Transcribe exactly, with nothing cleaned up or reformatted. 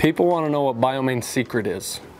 People want to know what BioMane's secret is.